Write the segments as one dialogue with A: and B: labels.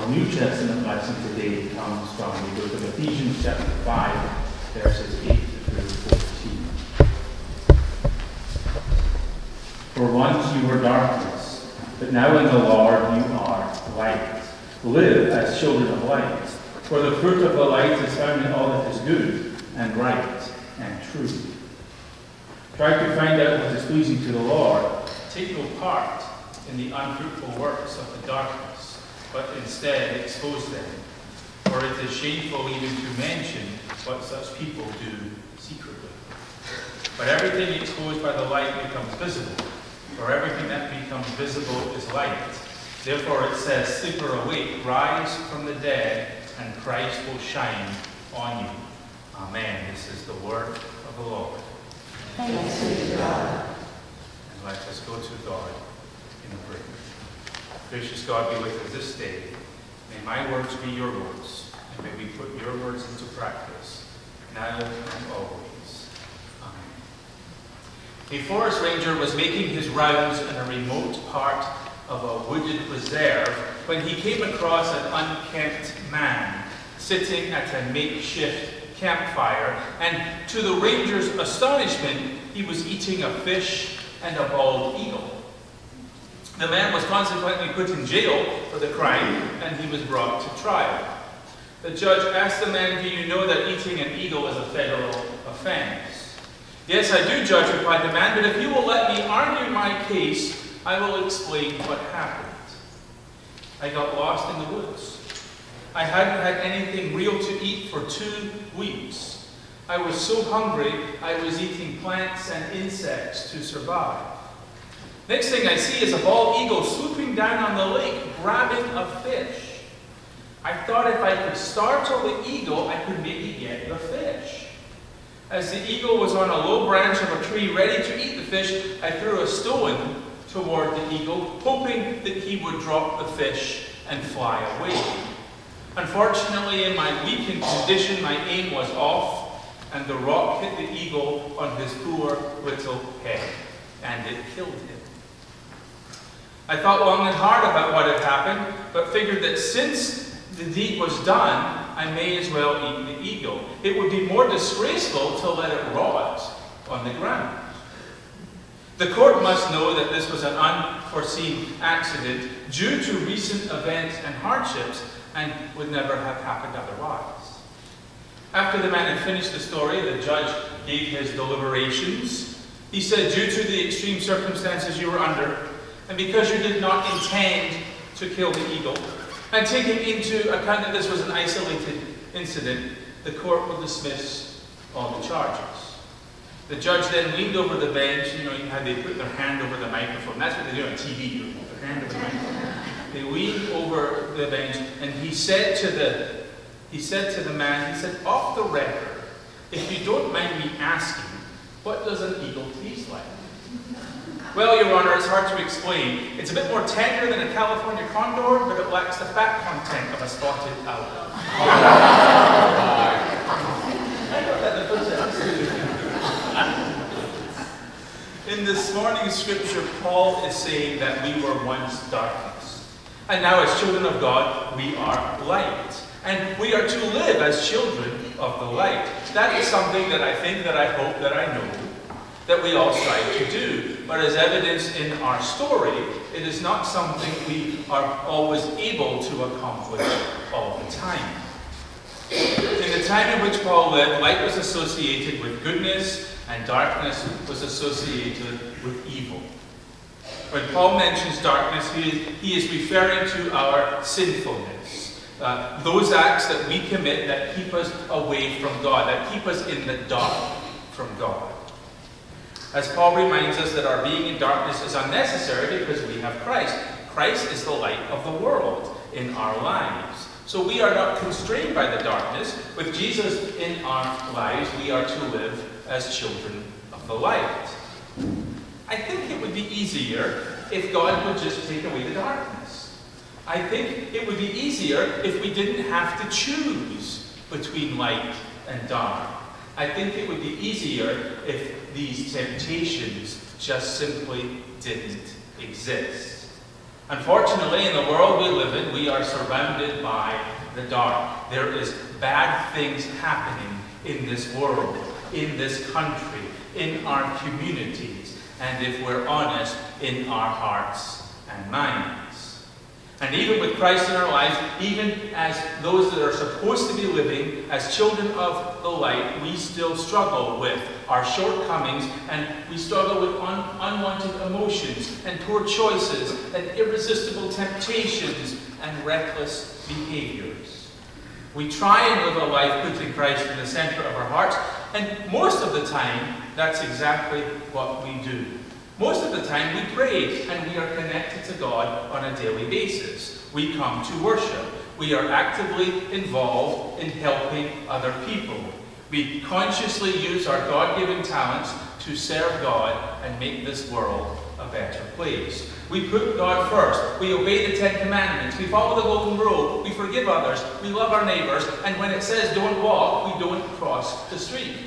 A: Our New Testament lesson today comes from the book of Ephesians chapter 5, verses 8 through 14. For once you were darkness, but now in the Lord you are light. Live as children of light, for the fruit of the light is found in all that is good and right and true. Try to find out what is pleasing to the Lord. Take no part in the unfruitful works of the darkness, but instead expose them. For it is shameful even to mention what such people do secretly. But everything exposed by the light becomes visible, for everything that becomes visible is light. Therefore it says, sleep or awake, rise from the dead, and Christ will shine on you. Amen. This is the word of the Lord.
B: Thanks be to God.
A: And let us go to God in a prayer. Gracious God, be with us this day. May my words be your words, and may we put your words into practice, now and always. Amen. A forest ranger was making his rounds in a remote part of a wooded reserve when he came across an unkempt man sitting at a makeshift campfire, and to the ranger's astonishment, he was eating a fish and a bald eagle. The man was consequently put in jail for the crime, and he was brought to trial. The judge asked the man, "Do you know that eating an eagle is a federal offense?" "Yes, I do, Judge," replied the man, "but if you will let me argue my case, I will explain what happened. I got lost in the woods. I hadn't had anything real to eat for 2 weeks. I was so hungry, I was eating plants and insects to survive. Next thing I see is a bald eagle swooping down on the lake, grabbing a fish. I thought if I could startle the eagle, I could maybe get the fish. As the eagle was on a low branch of a tree ready to eat the fish, I threw a stone toward the eagle, hoping that he would drop the fish and fly away. Unfortunately, in my weakened condition, my aim was off, and the rock hit the eagle on his poor little head, and it killed him. I thought long and hard about what had happened, but figured that since the deed was done, I may as well eat the eagle. It would be more disgraceful to let it rot on the ground. The court must know that this was an unforeseen accident due to recent events and hardships, and would never have happened otherwise." After the man had finished the story, the judge gave his deliberations. He said, "Due to the extreme circumstances you were under, and because you did not intend to kill the eagle, and taking into account that this was an isolated incident, the court will dismiss all the charges." The judge then leaned over the bench. You know how they put their hand over the microphone. That's what they do on TV. You put their hand over the microphone. They leaned over the bench, and he said to the man, he said, "Off the record, if you don't mind me asking, what does an eagle taste like?" "Well, Your Honor, it's hard to explain. It's a bit more tender than a California condor, but it lacks the fat content of a spotted owl." In this morning's scripture, Paul is saying that we were once darkness, and now as children of God, we are light. And we are to live as children of the light. That is something that I think, that I hope, that I know, that we all strive to do. But as evidenced in our story, it is not something we are always able to accomplish all the time. In the time in which Paul lived, light was associated with goodness, and darkness was associated with evil. When Paul mentions darkness, he is referring to our sinfulness. Those acts that we commit that keep us away from God, that keep us in the dark from God. As Paul reminds us that our being in darkness is unnecessary because we have Christ. Christ is the light of the world in our lives. So we are not constrained by the darkness. With Jesus in our lives, we are to live as children of the light. I think it would be easier if God would just take away the darkness. I think it would be easier if we didn't have to choose between light and dark. I think it would be easier if these temptations just simply didn't exist. Unfortunately, in the world we live in, we are surrounded by the dark. There is bad things happening in this world, in this country, in our communities, and if we're honest, in our hearts and minds. And even with Christ in our lives, even as those that are supposed to be living as children of the light, we still struggle with our shortcomings, and we struggle with unwanted emotions and poor choices and irresistible temptations and reckless behaviors. We try and live a life putting Christ in the center of our hearts, and most of the time, that's exactly what we do. Most of the time we pray and we are connected to God on a daily basis. We come to worship. We are actively involved in helping other people. We consciously use our God-given talents to serve God and make this world a better place. We put God first. We obey the 10 Commandments. We follow the Golden Rule. We forgive others. We love our neighbors. And when it says don't walk, we don't cross the street.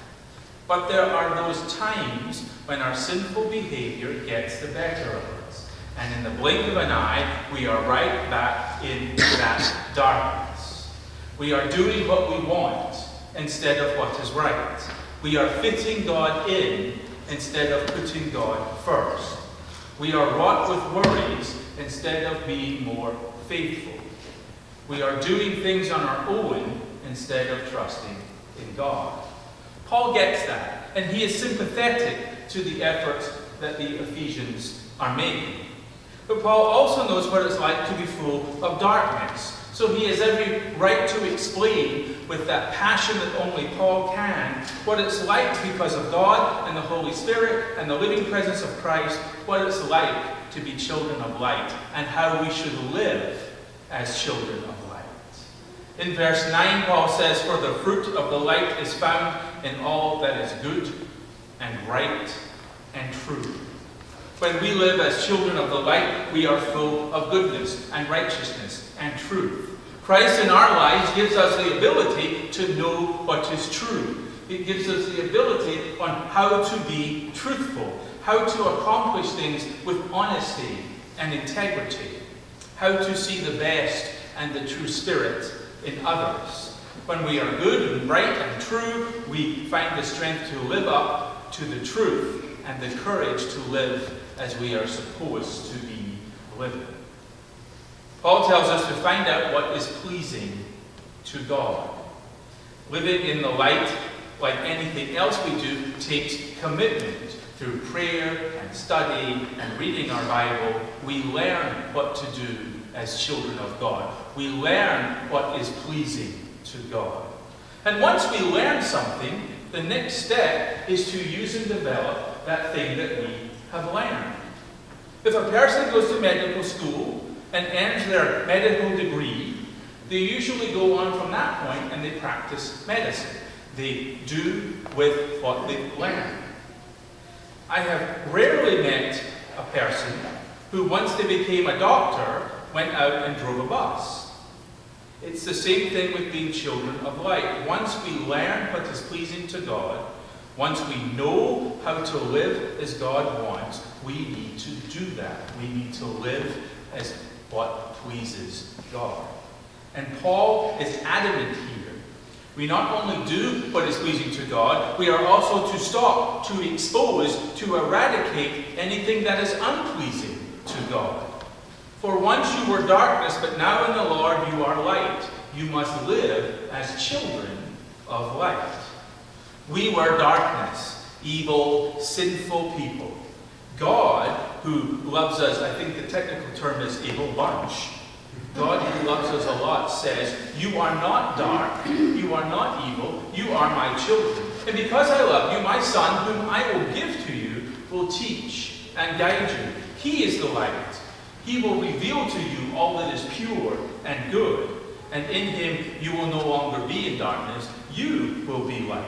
A: But there are those times when our sinful behavior gets the better of us. And in the blink of an eye, we are right back in that darkness. We are doing what we want instead of what is right. We are fitting God in instead of putting God first. We are wrought with worries instead of being more faithful. We are doing things on our own instead of trusting in God. Paul gets that, and he is sympathetic to the efforts that the Ephesians are making. But Paul also knows what it's like to be full of darkness. So he has every right to explain with that passion that only Paul can what it's like because of God and the Holy Spirit and the living presence of Christ, what it's like to be children of light and how we should live as children of light. In verse 9, Paul says, "For the fruit of the light is found in all that is good and right and true." When we live as children of the light, we are full of goodness and righteousness and truth. Christ in our lives gives us the ability to know what is true. It gives us the ability on how to be truthful, how to accomplish things with honesty and integrity, how to see the best and the true spirit in others. When we are good and right and true, we find the strength to live up to the truth and the courage to live as we are supposed to be living. Paul tells us to find out what is pleasing to God. Living in the light, like anything else we do, takes commitment. Through prayer and study and reading our Bible, we learn what to do as children of God. We learn what is pleasing to God. And once we learn something, the next step is to use and develop that thing that we have learned. If a person goes to medical school and earns their medical degree, they usually go on from that point and they practice medicine. They do with what they've learned. I have rarely met a person who, once they became a doctor, went out and drove a bus. It's the same thing with being children of light. Once we learn what is pleasing to God, once we know how to live as God wants, we need to do that. We need to live as what pleases God. And Paul is adamant here. We not only do what is pleasing to God, we are also to stop, to expose, to eradicate anything that is unpleasing to God. For once you were darkness, but now in the Lord you are light. You must live as children of light. We were darkness, evil, sinful people. God, who loves us, I think the technical term is a whole bunch. God, who loves us a lot, says, you are not dark, you are not evil, you are my children. And because I love you, my Son, whom I will give to you, will teach and guide you. He is the light. He will reveal to you all that is pure and good. And in him you will no longer be in darkness, you will be light.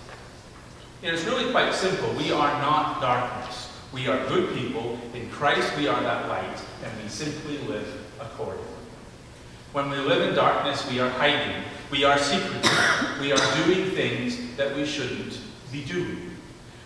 A: It is really quite simple. We are not darkness. We are good people. In Christ we are that light, and we simply live accordingly. When we live in darkness, we are hiding. We are secretive. We are doing things that we shouldn't be doing.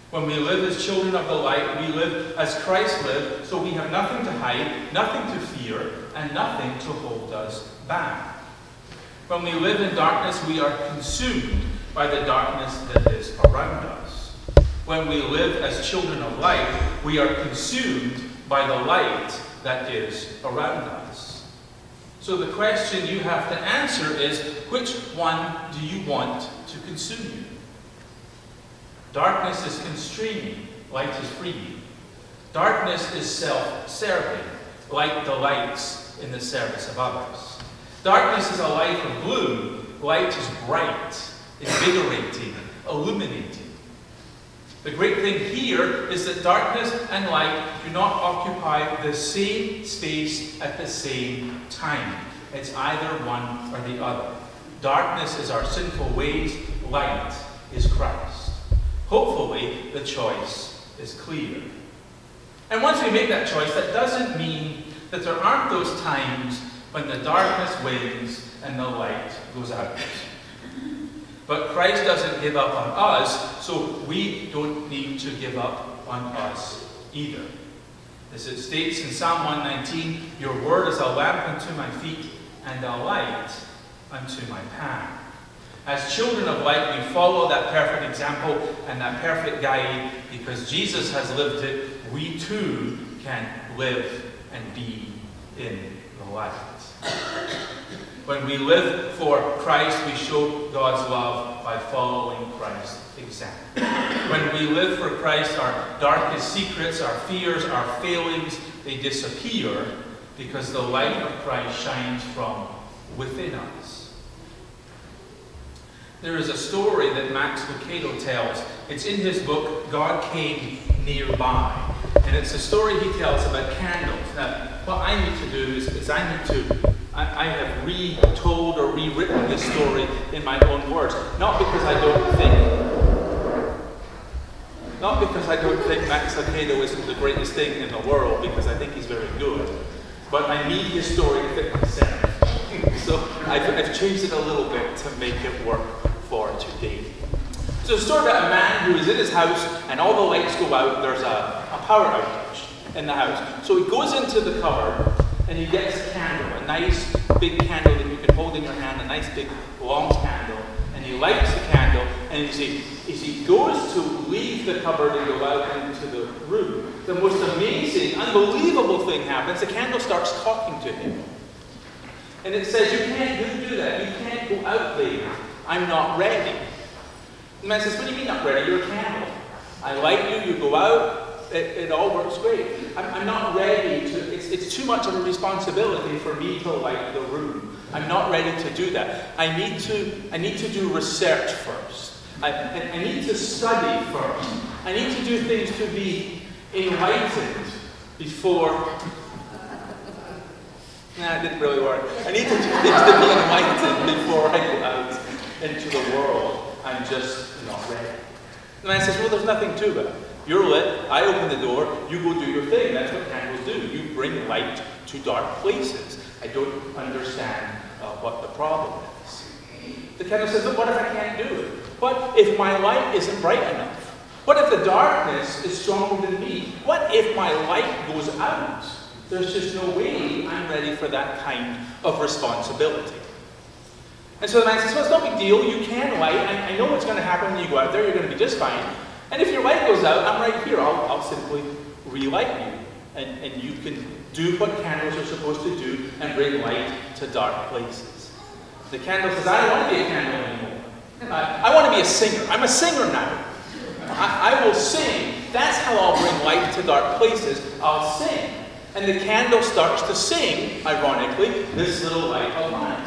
A: When we live as children of the light, we live as Christ lived, so we have nothing to hide, nothing to fear, and nothing to hold us back. When we live in darkness, we are consumed by the darkness that is around us. When we live as children of light, we are consumed by the light that is around us. So the question you have to answer is, which one do you want to consume you? Darkness is constraining, light is freeing. Darkness is self-serving, light delights in the service of others. Darkness is a life of gloom, light is bright, invigorating, illuminating. The great thing here is that darkness and light do not occupy the same space at the same time. It's either one or the other. Darkness is our sinful ways, light is Christ. Hopefully, the choice is clear. And once we make that choice, that doesn't mean that there aren't those times when the darkness wins and the light goes out. But Christ doesn't give up on us, so we don't need to give up on us either. As it states in Psalm 119, your word is a lamp unto my feet and a light unto my path. As children of light, we follow that perfect example and that perfect guide because Jesus has lived it. We too can live and be in the light. When we live for Christ, we show God's love by following Christ's example. When we live for Christ, our darkest secrets, our fears, our failings, they disappear because the light of Christ shines from within us. There is a story that Max Lucado tells. It's in his book, God Came Nearby. And it's a story he tells about candles. Now, what I need to do is I have retold or rewritten this story in my own words. Not because I don't think Max Lucado isn't the greatest thing in the world, because I think he's very good. But I need his story to fit myself. So I've changed it a little bit to make it work for today. So it's a story about a man who is in his house and all the lights go out. There's a power outage in the house. So he goes into the cupboard and he gets a candle, a nice big candle that you can hold in your hand, a nice big long candle, and he lights the candle, and as he goes to leave the cupboard and go out into the room, the most amazing, unbelievable thing happens. The candle starts talking to him. And it says, you can't do that. You can't go out there. I'm not ready. The man says, what do you mean not ready? You're a candle. I light you, you go out, it all works great. I'm not ready to, it's too much of a responsibility for me to light the room. I'm not ready to do that. I need to do research first. I need to study first. I need to do things to be enlightened before... Nah, it didn't really work. I need to do things to be enlightened before I go out into the world. I'm just not ready. The man says, well, there's nothing to it. You're lit, I open the door, you go do your thing. That's what candles do. You bring light to dark places. I don't understand what the problem is. The candle says, but what if I can't do it? What if my light isn't bright enough? What if the darkness is stronger than me? What if my light goes out? There's just no way I'm ready for that kind of responsibility. And so the man says, well, it's no big deal. You can light. I know what's going to happen when you go out there. You're going to be just fine. And if your light goes out, I'm right here. I'll simply relight you. And you can do what candles are supposed to do and bring light to dark places. The candle says, I don't want to be a candle anymore. I want to be a singer. I'm a singer now. I will sing. That's how I'll bring light to dark places. I'll sing. And the candle starts to sing, ironically, this little light of mine.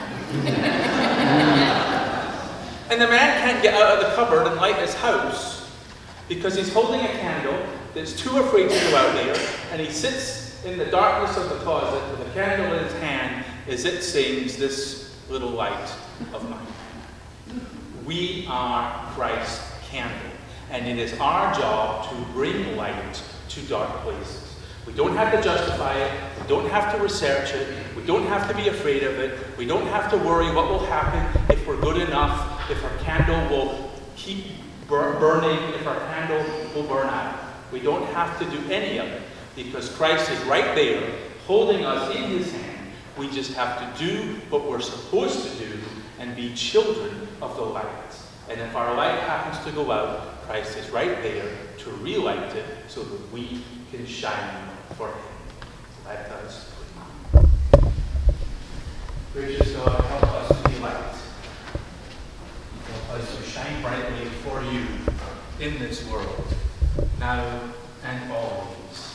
A: And the man can't get out of the cupboard and light his house because he's holding a candle that's too afraid to go out there, and he sits in the darkness of the closet with a candle in his hand as it sings this little light of mine. We are Christ's candle, and it is our job to bring light to dark places. We don't have to justify it. We don't have to research it. We don't have to be afraid of it. We don't have to worry what will happen if we're good enough, if our candle will keep
C: burning, if our candle will burn out. We don't have to do any of it because Christ is right there holding us in his hand. We just have to do what we're supposed to do and be children of the light. And if our light happens to go out, Christ is right there to relight it so that we can shine for him. Let us pray. Gracious God, help us to be light. Help us to shine brightly for you in this world, now and always.